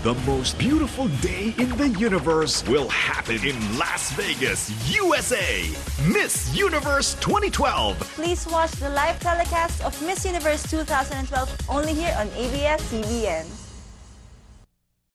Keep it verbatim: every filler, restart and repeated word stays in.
The most beautiful day in the universe will happen in Las Vegas, U S A. Miss Universe twenty twelve. Please watch the live telecast of Miss Universe two thousand twelve only here on A B S C B N.